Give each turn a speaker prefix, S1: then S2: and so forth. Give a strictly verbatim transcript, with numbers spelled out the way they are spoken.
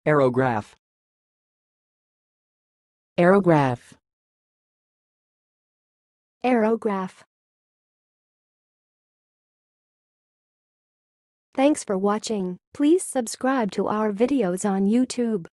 S1: Aerograph.
S2: Aerograph.
S3: Aerograph. Thanks for watching. Please subscribe to our videos on YouTube.